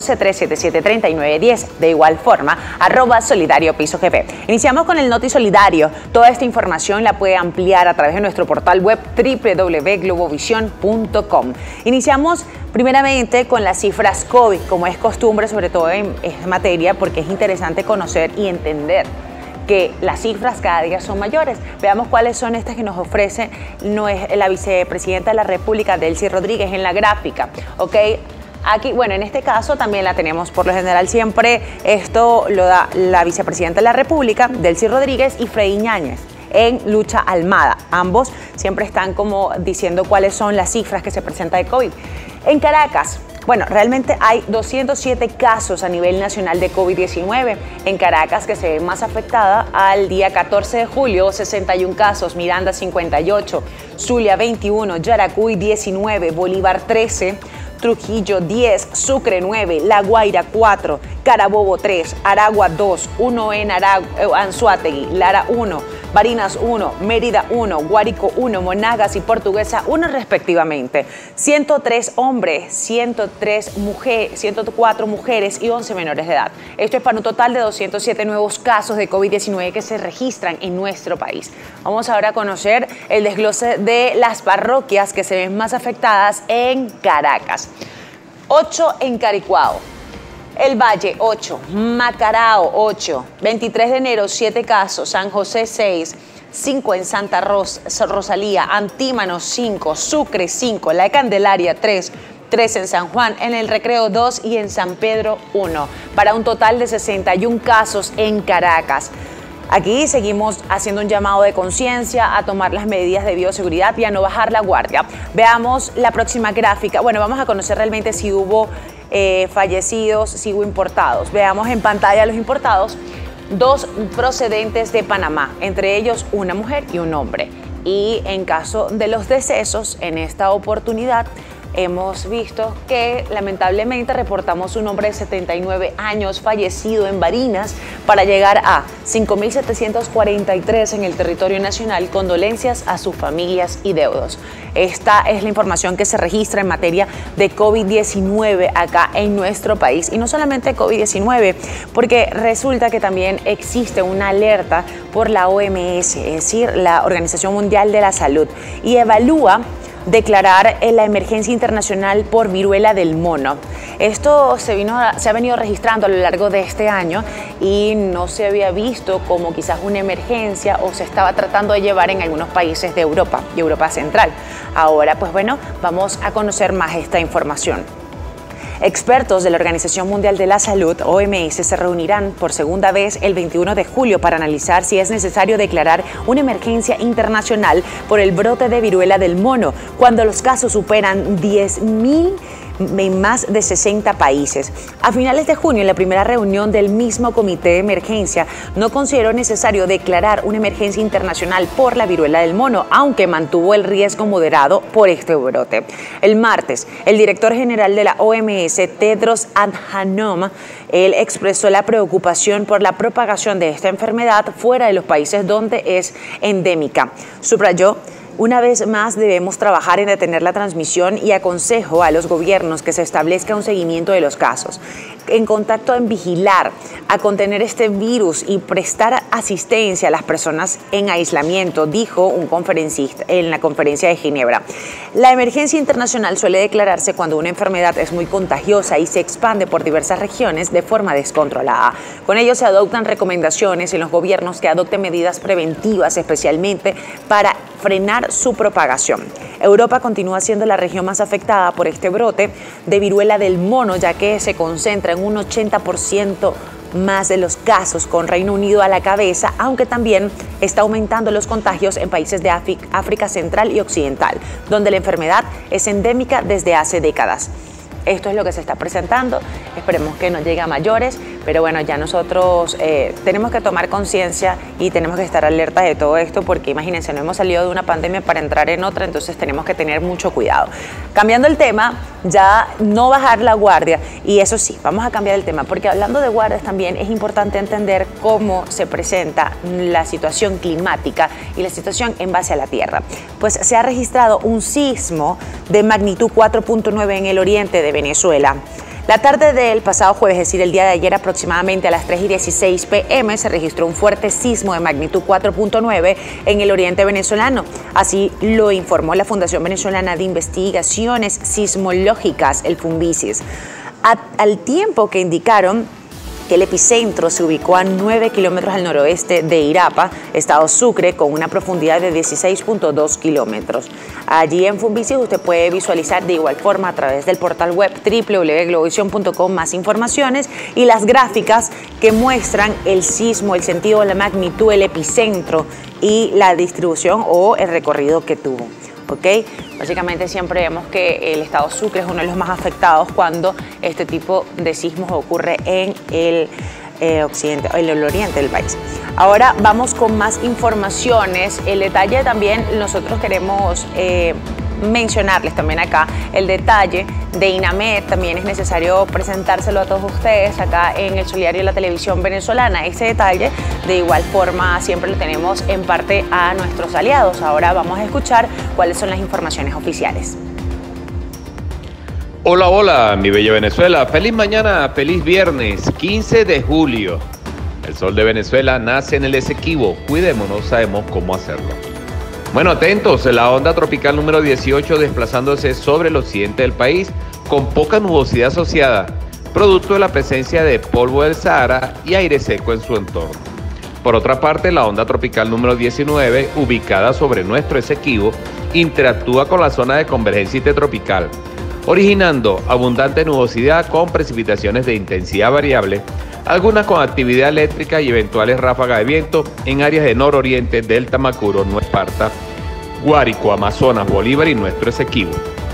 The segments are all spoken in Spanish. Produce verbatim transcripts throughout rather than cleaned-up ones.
catorce, tres siete siete, treinta y nueve diez. De igual forma, arroba Solidario Piso G P. Iniciamos con el Noti Solidario. Toda esta información la puede ampliar a través de nuestro portal web doble u doble u doble u punto globovisión punto com. Iniciamos primeramente con las cifras COVID, como es costumbre, sobre todo en esta materia, porque es interesante conocer y entender que las cifras cada día son mayores. Veamos cuáles son estas que nos ofrece la vicepresidenta de la República, Delcy Rodríguez, en la gráfica. ¿Ok? Aquí, bueno, en este caso también la tenemos, por lo general siempre esto lo da la vicepresidenta de la República, Delcy Rodríguez, y Freddy Ñáñez en Lucha Almada. Ambos siempre están como diciendo cuáles son las cifras que se presentan de COVID. En Caracas, bueno, realmente hay doscientos siete casos a nivel nacional de COVID diecinueve. En Caracas, que se ve más afectada, al día catorce de julio, sesenta y un casos, Miranda cincuenta y ocho, Zulia veintiuno, Yaracuy diecinueve, Bolívar trece, Trujillo diez, Sucre nueve, La Guaira cuatro, Carabobo tres, Aragua dos, uno en Aragua, Anzoátegui, Lara uno, Barinas uno, Mérida uno, Guárico uno, Monagas y Portuguesa uno respectivamente. ciento tres hombres, ciento tres mujeres, ciento cuatro mujeres y once menores de edad. Esto es para un total de doscientos siete nuevos casos de COVID diecinueve que se registran en nuestro país. Vamos ahora a conocer el desglose de las parroquias que se ven más afectadas en Caracas. ocho en Caricuao, El Valle ocho, Macarao ocho, veintitrés de enero siete casos, San José seis, cinco en Santa Ros Rosalía, Antímano cinco, Sucre cinco, La Candelaria tres, tres en San Juan, en El Recreo dos y en San Pedro uno, para un total de sesenta y un casos en Caracas. Aquí seguimos haciendo un llamado de conciencia a tomar las medidas de bioseguridad y a no bajar la guardia. Veamos la próxima gráfica. Bueno, vamos a conocer realmente si hubo eh, fallecidos, si hubo importados. Veamos en pantalla los importados, dos procedentes de Panamá, entre ellos una mujer y un hombre. Y en caso de los decesos, en esta oportunidad, hemos visto que lamentablemente reportamos un hombre de setenta y nueve años fallecido en Barinas para llegar a cinco mil setecientos cuarenta y tres en el territorio nacional. Condolencias a sus familias y deudos. Esta es la información que se registra en materia de COVID diecinueve acá en nuestro país. Y no solamente COVID diecinueve, porque resulta que también existe una alerta por la O M S, es decir, la Organización Mundial de la Salud, y evalúa declarar la emergencia internacional por viruela del mono. Esto se, vino, se ha venido registrando a lo largo de este año y no se había visto como quizás una emergencia o se estaba tratando de llevar en algunos países de Europa y Europa Central. Ahora, pues bueno, vamos a conocer más esta información. Expertos de la Organización Mundial de la Salud, O M S, se reunirán por segunda vez el veintiuno de julio para analizar si es necesario declarar una emergencia internacional por el brote de viruela del mono, cuando los casos superan diez mil en más de sesenta países. A finales de junio, en la primera reunión del mismo comité de emergencia, no consideró necesario declarar una emergencia internacional por la viruela del mono, aunque mantuvo el riesgo moderado por este brote. El martes, el director general de la O M S, Tedros Adhanom, él expresó la preocupación por la propagación de esta enfermedad fuera de los países donde es endémica. Subrayó: una vez más debemos trabajar en detener la transmisión y aconsejo a los gobiernos que se establezca un seguimiento de los casos, en contacto en vigilar, a contener este virus y prestar asistencia a las personas en aislamiento, dijo un conferencista en la conferencia de Ginebra. La emergencia internacional suele declararse cuando una enfermedad es muy contagiosa y se expande por diversas regiones de forma descontrolada. Con ello se adoptan recomendaciones en los gobiernos que adopten medidas preventivas, especialmente para frenar su propagación. Europa continúa siendo la región más afectada por este brote de viruela del mono, ya que se concentra en un ochenta por ciento más de los casos, con Reino Unido a la cabeza, aunque también está aumentando los contagios en países de África Central y Occidental, donde la enfermedad es endémica desde hace décadas. Esto es lo que se está presentando, esperemos que no llegue a mayores, pero bueno, ya nosotros eh, tenemos que tomar conciencia y tenemos que estar alerta de todo esto, porque imagínense, no hemos salido de una pandemia para entrar en otra, entonces tenemos que tener mucho cuidado. Cambiando el tema, ya no bajar la guardia, y eso sí, vamos a cambiar el tema, porque hablando de guardias también es importante entender cómo se presenta la situación climática y la situación en base a la Tierra. Pues se ha registrado un sismo de magnitud cuatro punto nueve en el oriente de Venezuela. La tarde del pasado jueves, es decir, el día de ayer, aproximadamente a las tres y dieciséis pe eme, se registró un fuerte sismo de magnitud cuatro punto nueve en el oriente venezolano. Así lo informó la Fundación Venezolana de Investigaciones Sismológicas, el FUNVISIS, a, al tiempo que indicaron que el epicentro se ubicó a nueve kilómetros al noroeste de Irapa, estado Sucre, con una profundidad de dieciséis punto dos kilómetros. Allí en FUNVISIS usted puede visualizar de igual forma a través del portal web doble u doble u doble u punto globovisión punto com más informaciones y las gráficas que muestran el sismo, el sentido, la magnitud, el epicentro y la distribución o el recorrido que tuvo. ¿Okay? Básicamente siempre vemos que el estado Sucre es uno de los más afectados cuando este tipo de sismos ocurre en el eh, occidente, en el oriente del país. Ahora vamos con más informaciones. El detalle también, nosotros queremos eh, mencionarles también acá el detalle de INAMED. También es necesario presentárselo a todos ustedes acá en el Solidario de la Televisión Venezolana. Ese detalle, de igual forma, siempre lo tenemos en parte a nuestros aliados. Ahora vamos a escuchar cuáles son las informaciones oficiales. Hola, hola, mi bella Venezuela. Feliz mañana, feliz viernes, quince de julio. El sol de Venezuela nace en el Esequibo. Cuidémonos, sabemos cómo hacerlo. Bueno, atentos, la onda tropical número dieciocho desplazándose sobre el occidente del país con poca nubosidad asociada, producto de la presencia de polvo del Sahara y aire seco en su entorno. Por otra parte, la onda tropical número diecinueve, ubicada sobre nuestro Esequibo, interactúa con la zona de convergencia intertropical, originando abundante nubosidad con precipitaciones de intensidad variable, algunas con actividad eléctrica y eventuales ráfagas de viento en áreas de nororiente del Tamacuro, Nueva Esparta, Guárico, Amazonas, Bolívar y nuestro Esequibo.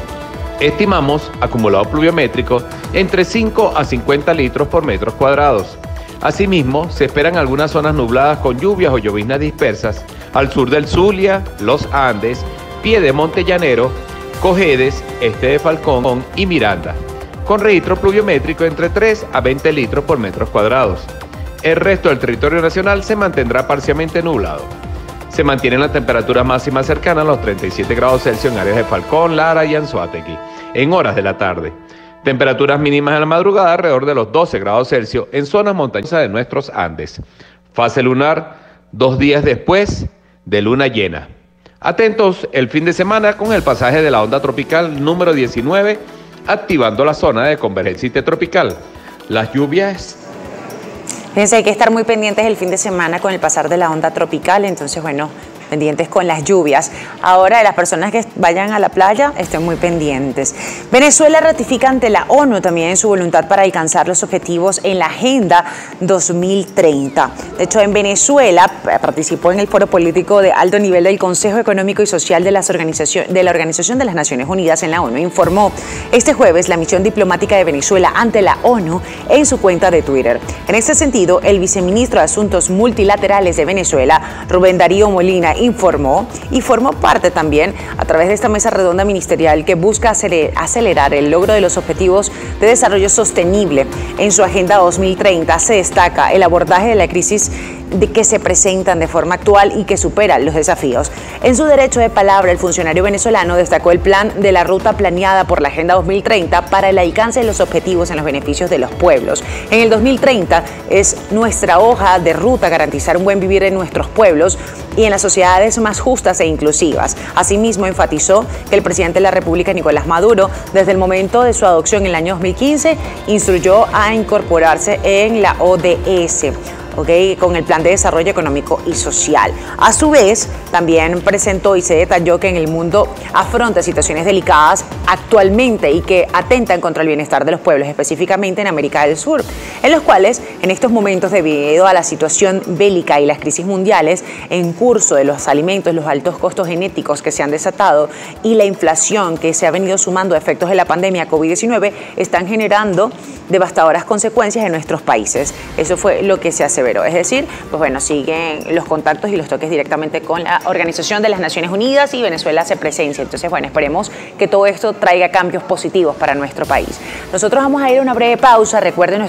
Estimamos acumulado pluviométrico entre cinco a cincuenta litros por metros cuadrados. Asimismo, se esperan algunas zonas nubladas con lluvias o lloviznas dispersas al sur del Zulia, los Andes, Piedemonte Llanero, Cojedes, este de Falcón y Miranda, con registro pluviométrico entre tres a veinte litros por metros cuadrados. El resto del territorio nacional se mantendrá parcialmente nublado. Se mantienen las temperaturas máximas cercanas a los treinta y siete grados Celsius en áreas de Falcón, Lara y Anzoátegui, en horas de la tarde. Temperaturas mínimas en la madrugada alrededor de los doce grados Celsius en zonas montañosas de nuestros Andes. Fase lunar dos días después de luna llena. Atentos el fin de semana con el pasaje de la onda tropical número diecinueve, activando la zona de convergencia intertropical. Las lluvias... Fíjense, hay que estar muy pendientes el fin de semana con el pasar de la onda tropical, entonces bueno, pendientes con las lluvias. Ahora, las personas que vayan a la playa estén muy pendientes. Venezuela ratifica ante la ONU también su voluntad para alcanzar los objetivos en la Agenda dos mil treinta. De hecho, en Venezuela participó en el foro político de alto nivel del Consejo Económico y Social de, las Organización, de la Organización de las Naciones Unidas en la ONU. Informó este jueves la misión diplomática de Venezuela ante la ONU en su cuenta de Twitter. En este sentido, el viceministro de Asuntos Multilaterales de Venezuela, Rubén Darío Molina, informó y formó parte también a través de esta mesa redonda ministerial que busca acelerar el logro de los objetivos de desarrollo sostenible. En su Agenda dos mil treinta se destaca el abordaje de la crisis de que se presentan de forma actual y que superan los desafíos. En su derecho de palabra, el funcionario venezolano destacó el plan de la ruta planeada por la Agenda dos mil treinta para el alcance de los objetivos en los beneficios de los pueblos. En el dos mil treinta es nuestra hoja de ruta garantizar un buen vivir en nuestros pueblos y en las sociedades más justas e inclusivas. Asimismo, enfatizó que el presidente de la República, Nicolás Maduro, desde el momento de su adopción en el año dos mil quince, instruyó a incorporarse en la O D S. Okay, con el Plan de Desarrollo Económico y Social. A su vez, también presentó y se detalló que en el mundo afronta situaciones delicadas actualmente y que atentan contra el bienestar de los pueblos, específicamente en América del Sur, en los cuales, en estos momentos, debido a la situación bélica y las crisis mundiales en curso de los alimentos, los altos costos genéticos que se han desatado y la inflación que se ha venido sumando a efectos de la pandemia COVID diecinueve, están generando devastadoras consecuencias en nuestros países. Eso fue lo que se aseveró. Es decir, pues bueno, siguen los contactos y los toques directamente con la Organización de las Naciones Unidas y Venezuela hace presencia. Entonces, bueno, esperemos que todo esto traiga cambios positivos para nuestro país. Nosotros vamos a ir a una breve pausa. Recuerden nuestros puntos de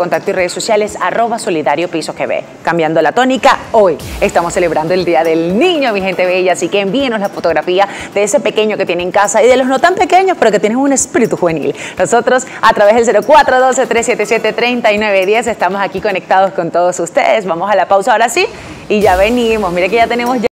contacto y redes sociales, arroba Solidario Piso G B. Cambiando la tónica, hoy estamos celebrando el Día del Niño, mi gente bella, así que envíenos la fotografía de ese pequeño que tiene en casa y de los no tan pequeños, pero que tienen un espíritu juvenil. Nosotros, a través del cero cuatro uno dos, tres siete siete, tres nueve uno cero, estamos aquí conectados con todos ustedes. Vamos a la pausa ahora sí y ya venimos. Mire que ya tenemos ya